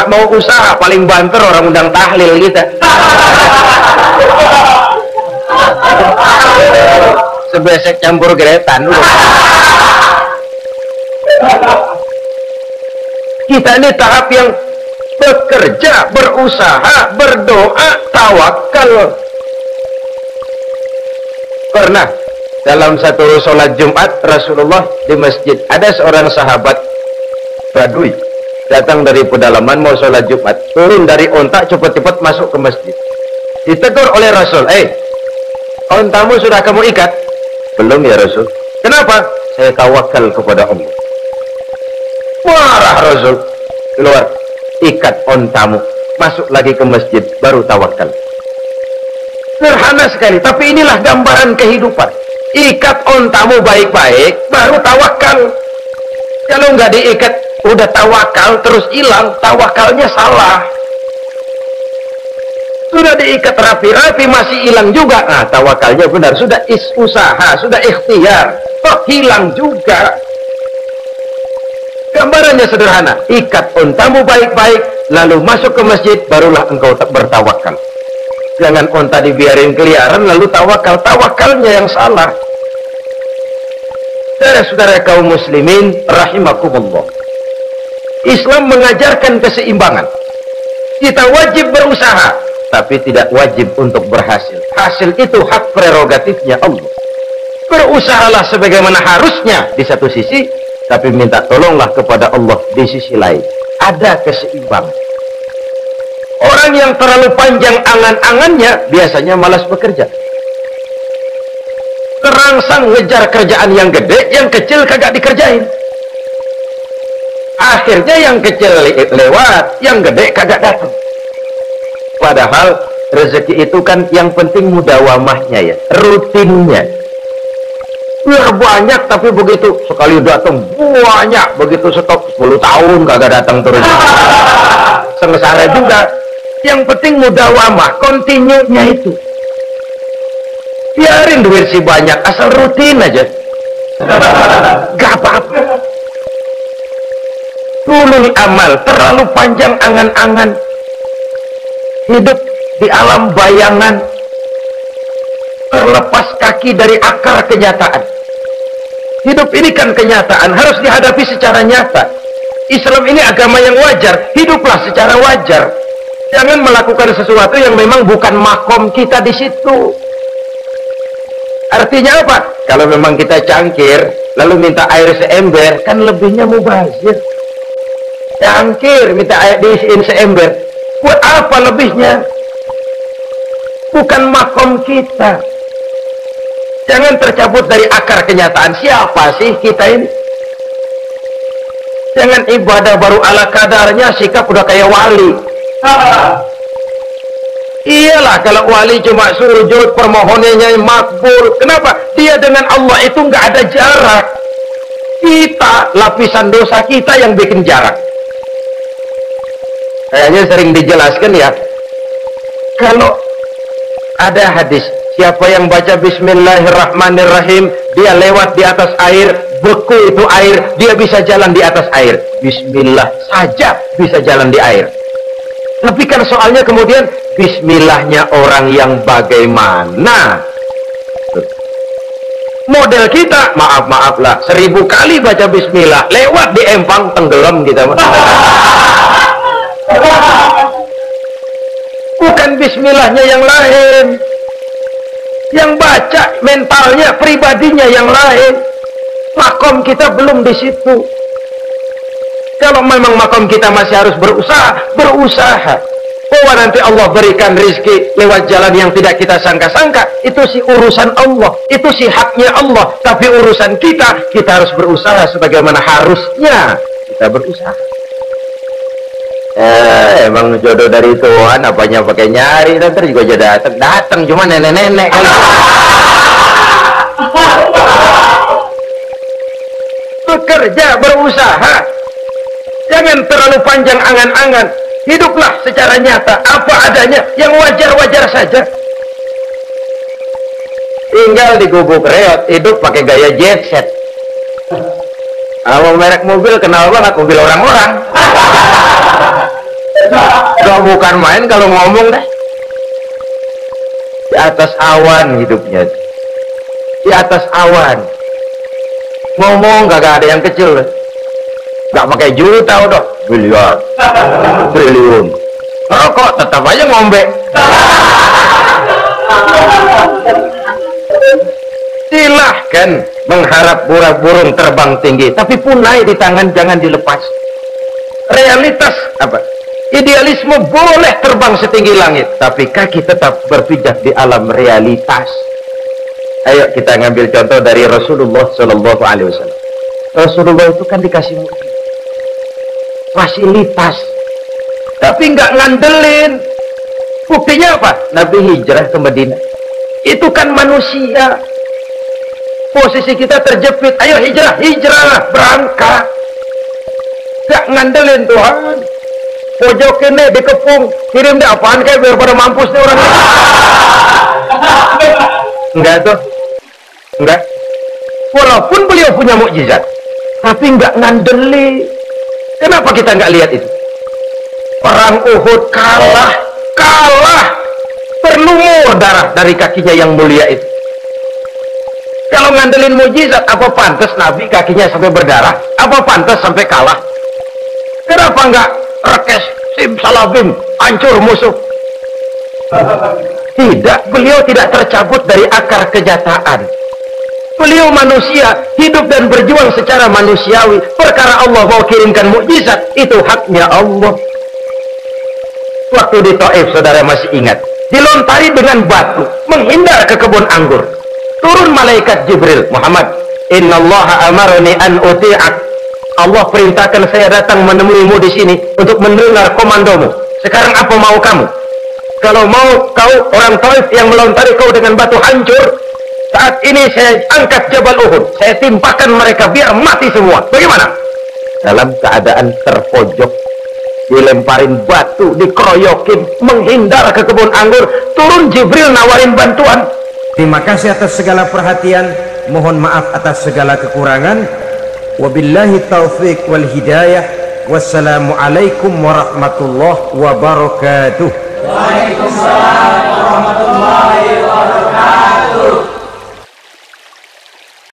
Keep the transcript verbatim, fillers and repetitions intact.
nggak mau usaha, paling banter orang undang tahlil kita. Sebesek campur geretan. Kita ini tahap yang bekerja, berusaha, berdoa, tawakal. Pernah dalam satu sholat Jumat Rasulullah di masjid, ada seorang sahabat Badui datang dari pedalaman mau sholat Jumat, turun dari onta cepat-cepat masuk ke masjid. Ditegur oleh Rasul, eh ontamu sudah kamu ikat? Belum ya Rasul. Kenapa? Saya tawakal kepada Allah. Marah Rasul, keluar, ikat ontamu, masuk lagi ke masjid, baru tawakal. Sederhana sekali, tapi inilah gambaran kehidupan. Ikat ontamu baik-baik, baru tawakal. Kalau nggak diikat, udah tawakal terus hilang, tawakalnya salah. Sudah diikat rapi-rapi masih hilang juga, nah tawakalnya benar. Sudah is usaha, sudah ikhtiar, kok hilang juga. Gambarannya sederhana, ikat ontamu baik-baik, lalu masuk ke masjid, barulah engkau bertawakal. Jangan onta dibiarin keliaran lalu tawakal, tawakalnya yang salah. Saudara-saudara kaum muslimin rahimakumullah, Islam mengajarkan keseimbangan. Kita wajib berusaha, tapi tidak wajib untuk berhasil. Hasil itu hak prerogatifnya Allah. Berusahalah sebagaimana harusnya di satu sisi, tapi minta tolonglah kepada Allah di sisi lain. Ada keseimbangan. Orang yang terlalu panjang angan-angannya biasanya malas bekerja. Terangsang ngejar kerjaan yang gede, yang kecil kagak dikerjain. Akhirnya yang kecil le lewat, yang gede kagak datang. Padahal rezeki itu kan yang penting mudawamahnya ya, rutinnya. Biar banyak tapi begitu sekali datang banyak, begitu stop sepuluh tahun kagak datang terus. Sengsara juga. Yang penting mudawamah, kontinunya itu. Biarin duit si banyak, asal rutin aja. Gak apa-apa. Tulul amal, terlalu panjang angan-angan. Hidup di alam bayangan, terlepas kaki dari akar kenyataan. Hidup ini kan kenyataan, harus dihadapi secara nyata. Islam ini agama yang wajar, hiduplah secara wajar. Jangan melakukan sesuatu yang memang bukan makom kita di situ. Artinya apa? Kalau memang kita cangkir, lalu minta air seember, kan lebihnya mubazir. Cangkir, minta air diisiin seember, buat apa lebihnya? Bukan makom kita. Jangan tercabut dari akar kenyataan. Siapa sih kita ini? Jangan ibadah baru ala kadarnya, sikap udah kayak wali. Iyalah kalau wali cuma sujud, permohonannya makbul. Kenapa? Dia dengan Allah itu nggak ada jarak. Kita, lapisan dosa kita yang bikin jarak. Kayaknya sering dijelaskan ya, kalau ada hadis, siapa yang baca Bismillahirrahmanirrahim, dia lewat di atas air, beku itu air, dia bisa jalan di atas air. Bismillah saja bisa jalan di air. Tapi kan soalnya kemudian bismillahnya orang yang bagaimana? Model kita, maaf-maaf lah, seribu kali baca bismillah, lewat di empang tenggelam kita. Bukan bismillahnya yang lain. Yang baca mentalnya, pribadinya yang lain. Makom kita belum di situ. Kalau memang makom kita masih harus berusaha, berusaha. Bahwa nanti Allah berikan rizki lewat jalan yang tidak kita sangka-sangka, itu sih urusan Allah, itu sih haknya Allah. Tapi urusan kita, kita harus berusaha sebagaimana harusnya kita berusaha. Eh, emang jodoh dari Tuhan, apanya pakai nyari, nanti juga jadi datang, datang cuma nenek-nenek kan. Bekerja, berusaha. Jangan terlalu panjang angan-angan. Hiduplah secara nyata, apa adanya, yang wajar-wajar saja. Tinggal di gubuk reot, hidup pakai gaya jet set. Kalau merek mobil kenal banget, mobil orang-orang. Gak bukan main kalau ngomong deh. Di atas awan hidupnya, di atas awan. Ngomong gak ada yang kecil, gak pakai juta udah miliar, triliun. Rokok tetap aja ngombe. Silahkan mengharap burung terbang tinggi, tapi punai di tangan jangan dilepas. Realitas apa? Idealisme boleh terbang setinggi langit, tapi kaki tetap berpijak di alam realitas. Ayo kita ngambil contoh dari Rasulullah Shallallahu Alaihi Wasallam. Rasulullah itu kan dikasih fasilitas, tapi nggak ngandelin. Buktinya apa? Nabi hijrah ke Madinah. Itu kan manusia. Posisi kita terjepit. Ayo hijrah, hijrah, berangkat. Gak ngandelin Tuhan. Pojok ini dikepung, kirim deh apaan kayak biar pada mampus nih orang. Enggak tuh, enggak. Walaupun beliau punya mukjizat, tapi enggak ngandeli. Kenapa kita enggak lihat itu? Perang Uhud kalah, kalah, berlumur darah dari kakinya yang mulia itu. Kalau ngandelin mukjizat, apa pantas Nabi kakinya sampai berdarah? Apa pantas sampai kalah? Kenapa enggak rekes, sim salabim, hancur musuh? Tidak, beliau tidak tercabut dari akar kejataan. Beliau manusia, hidup dan berjuang secara manusiawi. Perkara Allah mau kirimkan mukjizat, itu haknya Allah. Waktu di Taif, saudara masih ingat, dilontari dengan batu, menghindar ke kebun anggur. Turun malaikat Jibril, Muhammad, innallaha amarani an uti'ak. Allah perintahkan saya datang menemuimu di sini untuk mendengar komandomu. Sekarang apa mau kamu? Kalau mau kau orang Taif yang melontari kau dengan batu hancur, saat ini saya angkat Jabal Uhud, saya timpakan mereka biar mati semua. Bagaimana? Dalam keadaan terpojok, dilemparin batu, dikeroyokin, menghindar ke kebun anggur, turun Jibril nawarin bantuan. Terima kasih atas segala perhatian, mohon maaf atas segala kekurangan. Wabillahi taufiq wal hidayah. Wassalamualaikum warahmatullahi wabarakatuh. Waalaikumsalam warahmatullahi wabarakatuh.